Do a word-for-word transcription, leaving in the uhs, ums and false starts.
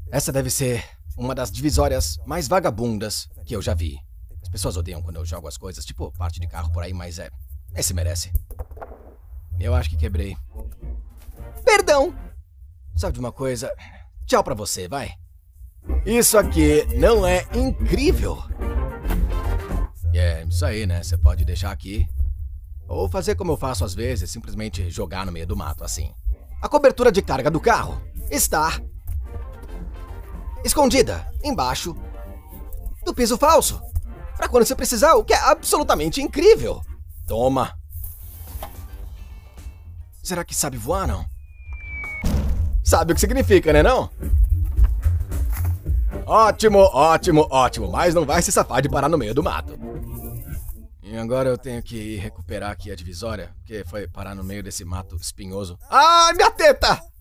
Essa deve ser uma das divisórias mais vagabundas que eu já vi. As pessoas odeiam quando eu jogo as coisas, tipo parte de carro por aí, mas é... esse merece. Eu acho que quebrei. Perdão! Sabe de uma coisa? Tchau pra você, vai. Isso aqui não é incrível? É, isso aí, né? Você pode deixar aqui. Ou fazer como eu faço às vezes, simplesmente jogar no meio do mato, assim. A cobertura de carga do carro está... escondida embaixo do piso falso. Pra quando você precisar, o que é absolutamente incrível. Toma. Será que sabe voar, não? Sabe o que significa, né, não? Ótimo, ótimo, ótimo. Mas não vai se safar de parar no meio do mato. E agora eu tenho que ir recuperar aqui a divisória, porque foi parar no meio desse mato espinhoso. Ai, minha teta!